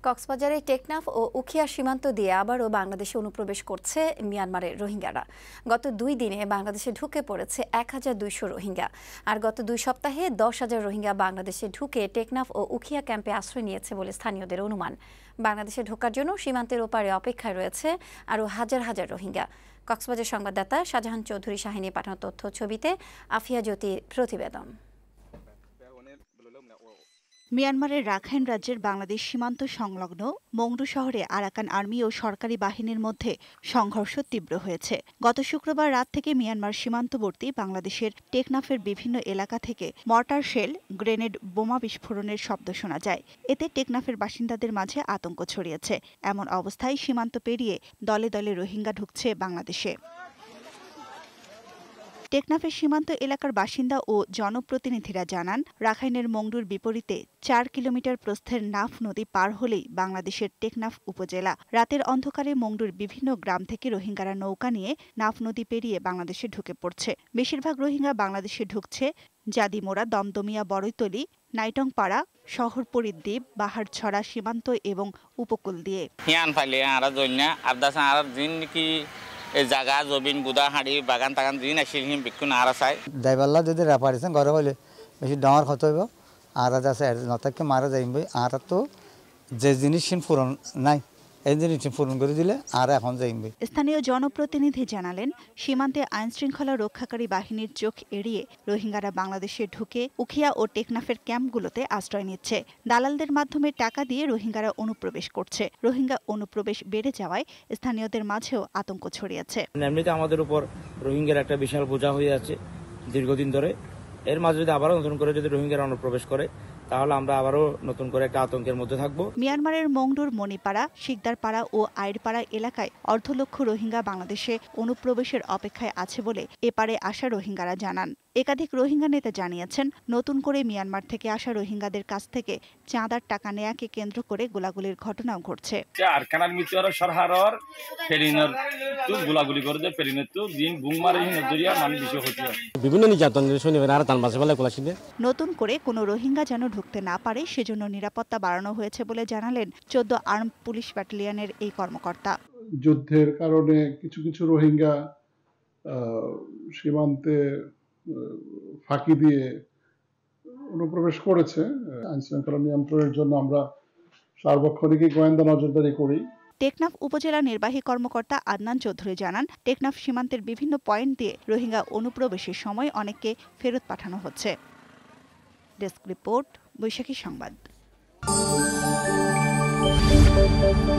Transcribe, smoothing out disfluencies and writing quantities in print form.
কক্সবাজারে টেকনাফ ও উখিয়া সীমান্ত দিয়ে আবারও বাংলাদেশে অনুপ্রবেশ করছে মিয়ানমারের রোহিঙ্গারা। গত 2 দিনে বাংলাদেশে ঢুকে পড়েছে 1200 রোহিঙ্গা। আর গত 2 সপ্তাহে 10,000 রোহিঙ্গা বাংলাদেশে ঢুকে টেকনাফ ও উখিয়া ক্যাম্পে আশ্রয় নিয়েছে বলে স্থানীয়দের অনুমান। বাংলাদেশে ঢোকার জন্য সীমান্তের ওপারে অপেক্ষায় রয়েছে আরও হাজার হাজার রোহিঙ্গা। কক্সবাজার সংবাদদাতা শাহজাহান চৌধুরী শাহিনী পাঠানো তথ্য ছবিতে আফিয়া জ্যোতির প্রতিবেদন। মিয়ানমারের রাখাইন রাজ্যের বাংলাদেশ সীমান্ত সংলগ্ন মংডু শহরে আরাকান আর্মি ও সরকারি বাহিনীর মধ্যে সংঘর্ষ তীব্র হয়েছে। গত শুক্রবার রাত থেকে মিয়ানমার সীমান্তবর্তী বাংলাদেশের টেকনাফের বিভিন্ন এলাকা থেকে মর্টার শেল, গ্রেনেড, বোমা বিস্ফোরণের শব্দ শোনা যায়। এতে টেকনাফের বাসিন্দাদের মাঝে আতঙ্ক ছড়িয়েছে। এমন অবস্থায় সীমান্ত পেরিয়ে দলে দলে রোহিঙ্গা ঢুকছে বাংলাদেশে। টেকনাফের সীমান্ত এলাকার বাসিন্দা ও জনপ্রতিনিধিরা জানান, রাখাইনের মংডুর বিপরীতে 4 কিলোমিটার প্রস্থের নাফ নদী পার হলেই বাংলাদেশের টেকনাফ উপজেলা। রাতের অন্ধকারে মংডুর বিভিন্ন গ্রাম থেকে রোহিঙ্গারা নৌকা নিয়ে নাফ নদী পেরিয়ে বাংলাদেশে ঢুকে পড়ছে। বেশিরভাগ রোহিঙ্গা বাংলাদেশে ঢুকছে জাদিমোড়া, দমদমিয়া, বড়ইতলী, নাইটংপাড়া, শহরপরিদ্বীপ, বাহারছড়া সীমান্ত এবং উপকূল দিয়ে। এই জায়গা জমিন বুদা হাঁড়ি বাগান টাগান দিন আসিল বিক্ষু না চাই ড্রাইভারলা যদি রেপারেছেন ঘরে হলে বেশি ডাঙর ক্ষত হইব আর আছে নতাকে মারা যাইব। আর তো যে জিনিস পূরণ নাই এই জিনিস পূরণ করে দিলে আর এখন যাইব। স্থানীয় জনপ্রতিনিধি জানালেন, সীমান্তে আইন শৃঙ্খলা রক্ষাকারী বাহিনীর চোখ এড়িয়ে রোহিঙ্গারা বাংলাদেশে ঢুকে উখিয়া ও টেকনাফের ক্যাম্পগুলোতে আশ্রয় নিচ্ছে। দালালদের মাধ্যমে টাকা দিয়ে রোহিঙ্গারা অনুপ্রবেশ করছে। রোহিঙ্গা অনুপ্রবেশ বেড়ে যাওয়ায় স্থানীয়দের মাঝেও আতঙ্ক ছড়িয়েছে। এমনিতে আমাদের উপর রোহিঙ্গার একটা বিশাল বোঝা হয়ে আছে দীর্ঘদিন ধরে। এর মাঝে যদি আবারও নতুন করে যদি রোহিঙ্গারা অনুপ্রবেশ করে তাহলে আমরা আবারও নতুন করে একটা আতঙ্কের মধ্যে থাকবো। মিয়ানমারের মংডুর মণিপাড়া, শিকদারপাড়া ও আইরপাড়া এলাকায় অর্ধলক্ষ রোহিঙ্গা বাংলাদেশে অনুপ্রবেশের অপেক্ষায় আছে বলে এপারে আসা রোহিঙ্গারা জানান। একাধিক রোহিঙ্গা নেতা জানিয়েছেন, নতুন করে মিয়ানমার থেকে আসা রোহিঙ্গাদের কাছ থেকে চাঁদার টাকা নেয়াকে কেন্দ্র করে গোলাগুলির ঘটনাও ঘটছে। বিভিন্ন নির্যাতনের নতুন করে কোনো রোহিঙ্গা যেন ঢুকতে না পারে সেজন্য নিরাপত্তা বাড়ানো হয়েছে বলে জানালেন 14 আর্ম পুলিশ ব্যাটালিয়নের এই কর্মকর্তা। যুদ্ধের কারণে কিছু কিছু রোহিঙ্গা সীমান্তে ফাঁকি দিয়ে অনুপ্রবেশ করেছে। আইন শৃঙ্খলা নিয়ন্ত্রণের জন্য আমরা সার্বক্ষণিক গোয়েন্দা নজরদারি করি। টেকনাফ উপজেলা নির্বাহী কর্মকর্তা আদনান চৌধুরী জানান, টেকনাফ সীমান্তের বিভিন্ন পয়েন্ট দিয়ে রোহিঙ্গা অনুপ্রবেশের সময় অনেককে ফেরত পাঠানো হচ্ছে। ডেস্ক রিপোর্ট, বৈশাখী সংবাদ।